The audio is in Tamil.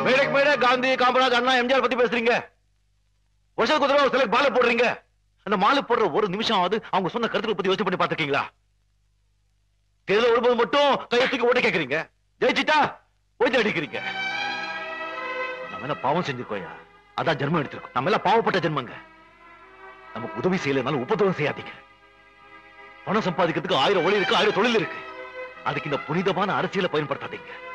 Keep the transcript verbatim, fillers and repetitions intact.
மேடைக்கு மேடை காந்தி, காமராஜ், அண்ணா, எம்ஜிஆர் பத்தி பேசுறீங்க. வருஷத்துக்கு ஒரு தடவை சிலருக்கு மாலை போடுறீங்க. அந்த மாலை போடுற ஒரு நிமிஷம் ஆகுது அவங்க சொன்ன கருத்துக்களை பத்தி யோசிச்சு பண்ணி பார்த்திருக்கீங்களா? தேர்தல் வரும்போது மட்டும் கையை தூக்கி ஓட்ட கேட்கறீங்க, ஜெயிச்சிட்டா ஓய்ச்சி அடிக்கிறீங்க. நம்ம எல்லாம் பாவம் செஞ்சிருக்கோயா, அதான் ஜென்மம் எடுத்திருக்கோம். நம்ம எல்லாம் பாவப்பட்ட ஜென்மங்க. நமக்கு உதவி செய்யலனாலும் உபதவம் செய்யாதீங்க. பணம் சம்பாதிக்கிறதுக்கு ஆயிரம் ஒளி இருக்கு, ஆயிரம் தொழில் இருக்கு. அதுக்கு இந்த புனிதமான அரசியலை பயன்படுத்தாதீங்க.